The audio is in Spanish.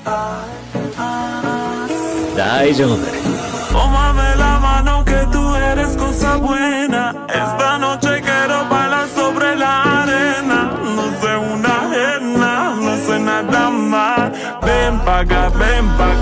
大丈夫。 Tómame la mano que tú eres cosa buena. Esta noche quiero bailar sobre la arena. No sé una ajena, no sé nada más. Ven pa' acá,